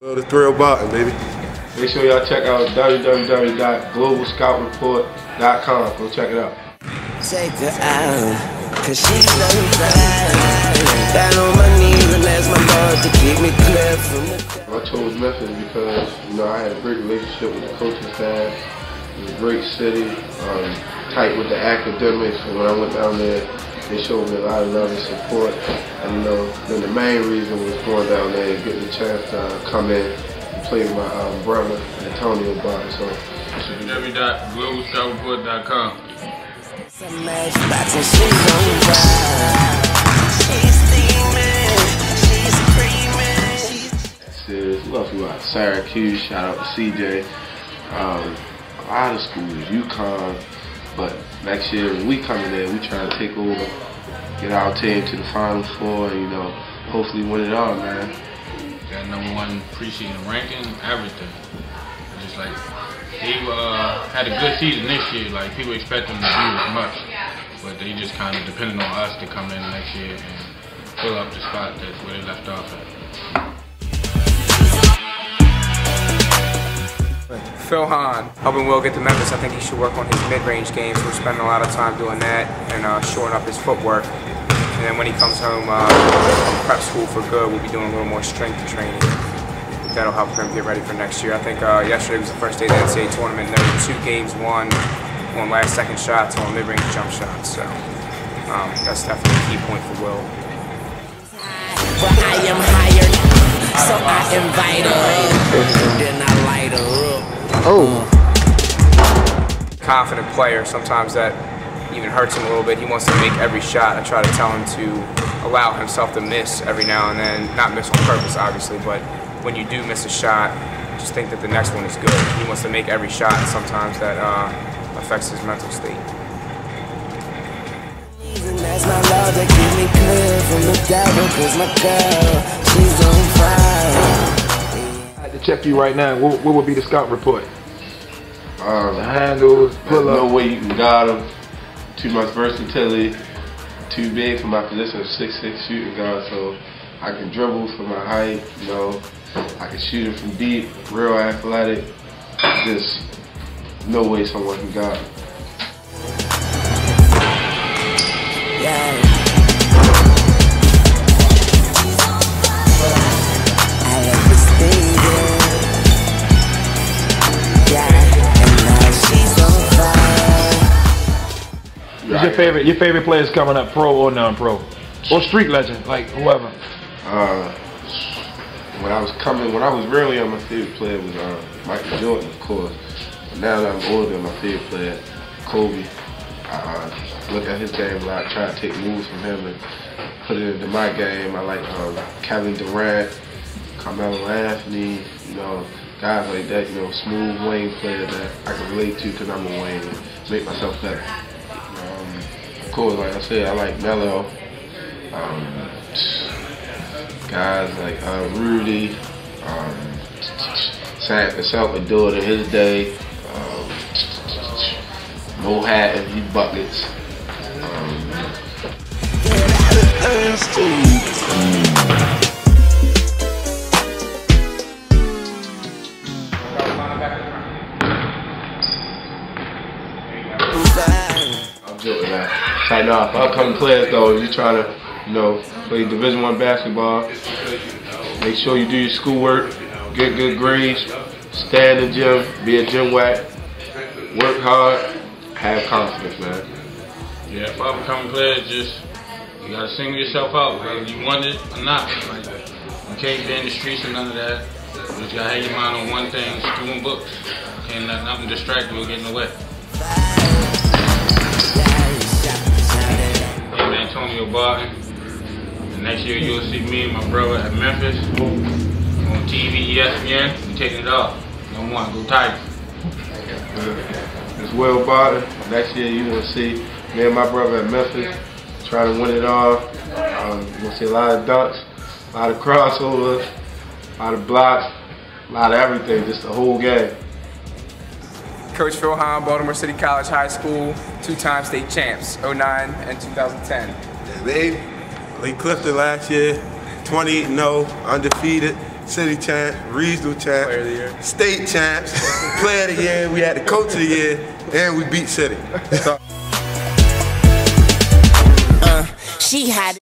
The thrill Barton, baby. Make sure y'all check out www.globalscoutReport.com. Go check it out. Take her out, cause she's on fire. Down on my knees and ask my Lord to keep me clear from the... I chose Memphis because, I had a great relationship with the coaching staff. It was a great city, tight with the academics. And when I went down there, they showed me a lot of love and support. And then the main reason was going down there and getting a chance to come in and play with my brother, Antonio Barton. So www.globalscoutReport.com. Who else we got? Syracuse, shout out to CJ. A lot of schools, UConn, but next year when we come in there, we try to take over, get our team to the Final Four, and hopefully win it all, man. Got #1 preseason ranking, everything. Just like they had a good season this year. Like people expect them to do as much, but they just kind of depended on us to come in next year and fill up the spot that's where they left off at. Phil Hahn, helping Will get to Memphis. I think he should work on his mid-range games. We're spending a lot of time doing that and shoring up his footwork. And then when he comes home from prep school for good, we'll be doing a little more strength training. That'll help him get ready for next year. I think yesterday was the first day of the NCAA tournament. There were 2 games won on last-second shots on mid-range jump shots. So that's definitely a key point for Will. But I am hired, so I invite her, then I light her up. Confident player, sometimes that even hurts him a little bit. He wants to make every shot. I try to tell him to allow himself to miss every now and then. Not miss on purpose, obviously, but when you do miss a shot, just think that the next one is good. He wants to make every shot, and sometimes that affects his mental state. That's my Lord to keep me clear from the devil, cause my girl, she's on fire. I had to check you right now. What would be the scout report? The handles, pull up. No way you can guard him. Too much versatility. Too big for my position of 6'6" shooting guard, so I can dribble for my height. I can shoot it from deep. Real athletic. Just no way someone can guard him. Who's your favorite players coming up, pro or non-pro, or street legend, like whoever? When I was really young, my favorite player was Michael Jordan, of course. But now that I'm older, my favorite player, Kobe. I look at his game a lot, try to take moves from him and put it into my game. I like Kevin Durant, Carmelo Anthony, guys like that, smooth Wayne players that I can relate to because I'm a Wayne and make myself better. Of course, like I said, I like Melo. Guys like Rudy, Salvador in his day, Mo Hatton, he buckets. I'm joking now. Tighten off. Upcoming players though, if you're trying to, play Division I basketball, make sure you do your schoolwork, get good grades, stay in the gym, be a gym rat, work hard, have confidence, man. Yeah, for upcoming players, you gotta single yourself out, whether you want it or not. Like, you can't be in the streets or none of that. You just gotta have your mind on one thing, school and books. Can't let nothing distract you or get in the way. I'm Antonio Barton. And next year you'll see me and my brother at Memphis on TV, ESPN. We taking it off. #1, go Tigers. It's Will Barton. Next year you're gonna see me and my brother at Memphis trying to win it all. You're gonna see a lot of dunks, a lot of crossovers, a lot of blocks, a lot of everything, just the whole game. Coach Phil Hahn, Baltimore City College High School, 2-time state champs, 09 and 2010. Yeah, babe. Lee Clifton last year, 28-0, undefeated. city champs, regional champs, Player of the year. state champs, player of the year. We had the coach of the year, and we beat city. So She had